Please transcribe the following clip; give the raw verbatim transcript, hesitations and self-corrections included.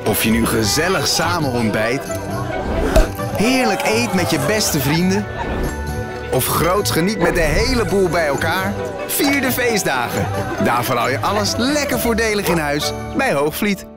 Of je nu gezellig samen ontbijt, heerlijk eet met je beste vrienden of groots geniet met de hele boel bij elkaar, vier de feestdagen. Daarvoor hou je alles lekker voordelig in huis bij Hoogvliet.